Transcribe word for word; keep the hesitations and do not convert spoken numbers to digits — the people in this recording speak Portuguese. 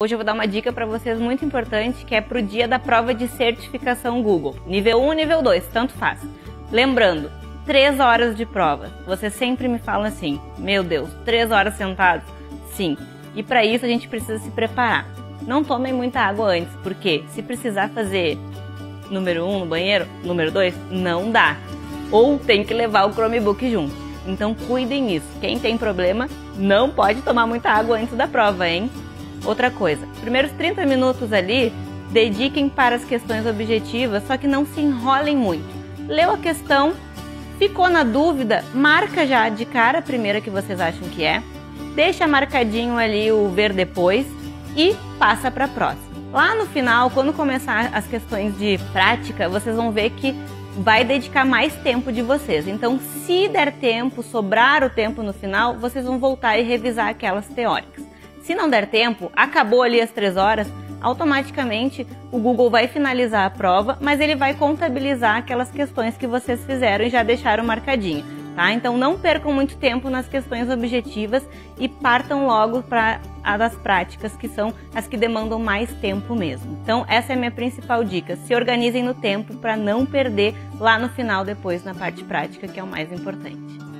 Hoje eu vou dar uma dica para vocês muito importante, que é para o dia da prova de certificação Google. Nível um, nível dois, tanto faz. Lembrando, três horas de prova. Vocês sempre me falam assim, meu Deus, três horas sentados? Sim. E para isso a gente precisa se preparar. Não tomem muita água antes, porque se precisar fazer número um no banheiro, número dois, não dá. Ou tem que levar o Chromebook junto. Então cuidem nisso. Quem tem problema não pode tomar muita água antes da prova, hein? Outra coisa, primeiros trinta minutos ali, dediquem para as questões objetivas, só que não se enrolem muito. Leu a questão, ficou na dúvida, marca já de cara a primeira que vocês acham que é, deixa marcadinho ali o ver depois e passa para a próxima. Lá no final, quando começar as questões de prática, vocês vão ver que vai dedicar mais tempo de vocês. Então, se der tempo, sobrar o tempo no final, vocês vão voltar e revisar aquelas teóricas. Se não der tempo, acabou ali as três horas, automaticamente o Google vai finalizar a prova, mas ele vai contabilizar aquelas questões que vocês fizeram e já deixaram marcadinho, tá? Então não percam muito tempo nas questões objetivas e partam logo para a das práticas, que são as que demandam mais tempo mesmo. Então essa é a minha principal dica, se organizem no tempo para não perder lá no final depois na parte prática, que é o mais importante.